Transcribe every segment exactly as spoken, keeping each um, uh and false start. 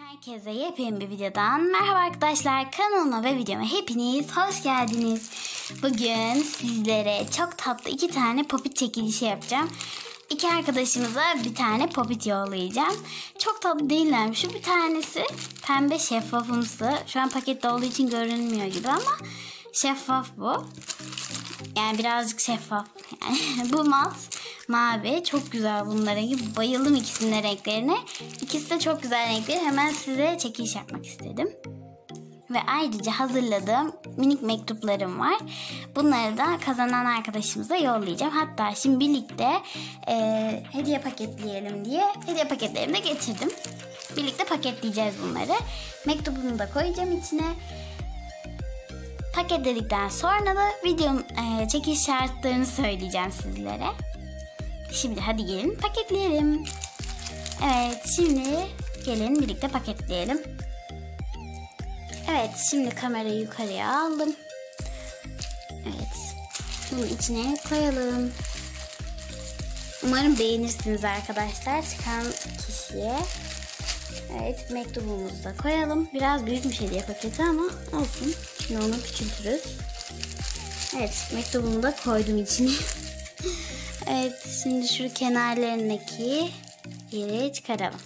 Herkese yepyeni bir videodan merhaba arkadaşlar, kanalıma ve videoma hepiniz hoş geldiniz. Bugün sizlere çok tatlı iki tane popit çekilişi yapacağım. İki arkadaşımıza bir tane popit yollayacağım. Çok tatlı değiller mi? Şu bir tanesi pembe şeffafımsı. Şu an pakette olduğu için görünmüyor gibi ama şeffaf bu. Yani birazcık şeffaf. Yani bu mat mavi. Çok güzel bunlara gibi. Bayıldım ikisinin de renklerine. İkisi de çok güzel renkleri. Hemen size çekiliş yapmak istedim. Ve ayrıca hazırladığım minik mektuplarım var. Bunları da kazanan arkadaşımıza yollayacağım. Hatta şimdi birlikte e, hediye paketleyelim diye hediye paketlerimi de getirdim. Birlikte paketleyeceğiz bunları. Mektubumu da koyacağım içine. Paketledikten sonra da videom e, çekiliş şartlarını söyleyeceğim sizlere. Şimdi hadi gelin paketleyelim. Evet, şimdi gelin birlikte paketleyelim. Evet, şimdi kamerayı yukarıya aldım. Evet, bunu içine koyalım. Umarım beğenirsiniz arkadaşlar, çıkan kişiye. Evet, mektubumuzu da koyalım. Biraz büyükmüş hediye paketi ama olsun. Şimdi onu küçültürüz. Evet, mektubumu da koydum içine. Evet, şimdi şu kenarlarındaki yeri çıkaralım.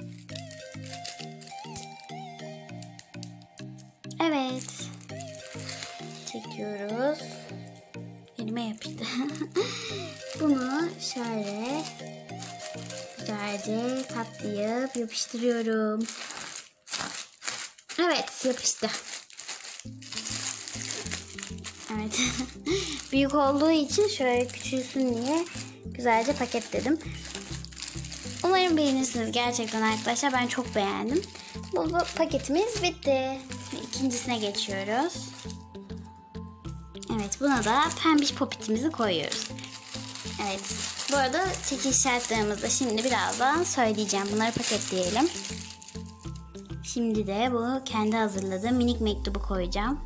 Evet. Çekiyoruz. Elime yapıştı. Bunu şöyle güzelce katlayıp yapıştırıyorum. Evet, yapıştı. Evet. Büyük olduğu için şöyle küçülsün diye güzelce paketledim. Umarım beğenirsiniz gerçekten arkadaşlar. Ben çok beğendim. Bu, bu paketimiz bitti. İkincisine geçiyoruz. Evet, buna da pembiş popitimizi koyuyoruz. Evet. Bu arada çekiliş şartlarımızı da şimdi birazdan söyleyeceğim. Bunları paketleyelim. Şimdi de bu kendi hazırladığım minik mektubu koyacağım.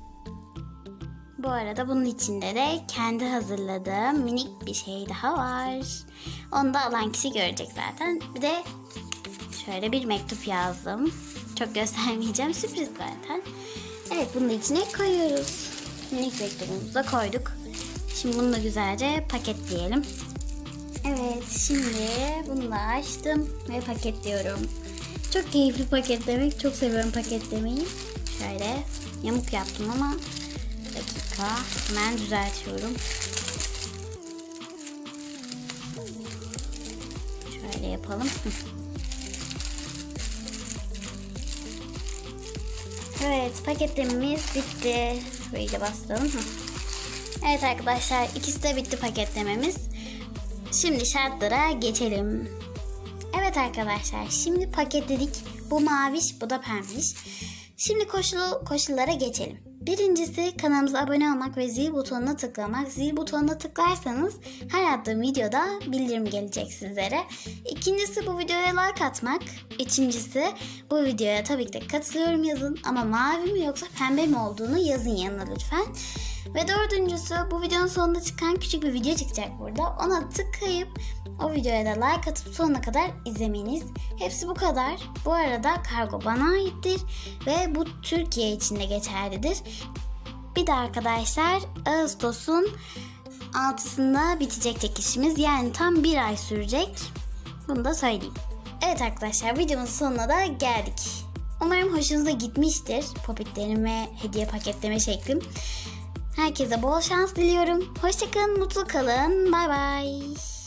Bu arada bunun içinde de kendi hazırladığım minik bir şey daha var. Onu da alan kişi görecek zaten. Bir de şöyle bir mektup yazdım. Çok göstermeyeceğim, sürpriz zaten. Evet, bunu da içine koyuyoruz. Minik mektubumuzu da koyduk. Şimdi bunu da güzelce paketleyelim. Evet, şimdi bunu da açtım ve paketliyorum. Çok keyifli paketlemek. Çok seviyorum paketlemeyi. Şöyle yamuk yaptım ama bir dakika, hemen düzeltiyorum. Şöyle yapalım. Evet, paketlememiz bitti. Şurayı da bastıralım. Evet arkadaşlar, ikisi de bitti paketlememiz. Şimdi şartlara geçelim. Evet arkadaşlar, şimdi paketledik. Bu maviş, bu da pembiş. Şimdi koşulu, koşullara geçelim. Birincisi, kanalımıza abone olmak ve zil butonuna tıklamak. Zil butonuna tıklarsanız her attığım videoda bildirim gelecek sizlere. İkincisi, bu videoya like atmak. Üçüncüsü, bu videoya tabii ki de katılıyorum yazın. Ama mavi mi yoksa pembe mi olduğunu yazın yanına lütfen. Ve dördüncüsü, bu videonun sonunda çıkan küçük bir video çıkacak burada. Ona tıklayıp o videoya da like atıp sonuna kadar izlemeniz. Hepsi bu kadar. Bu arada kargo bana aittir ve bu Türkiye için de geçerlidir. Bir de arkadaşlar, Ağustos'un altısında bitecek çekilişimiz. Yani tam bir ay sürecek. Bunu da söyleyeyim. Evet arkadaşlar, videomuzun sonuna da geldik. Umarım hoşunuza gitmiştir popitlerim ve hediye paketleme şeklim. Herkese bol şans diliyorum. Hoşça kalın, mutlu kalın. Bay bay.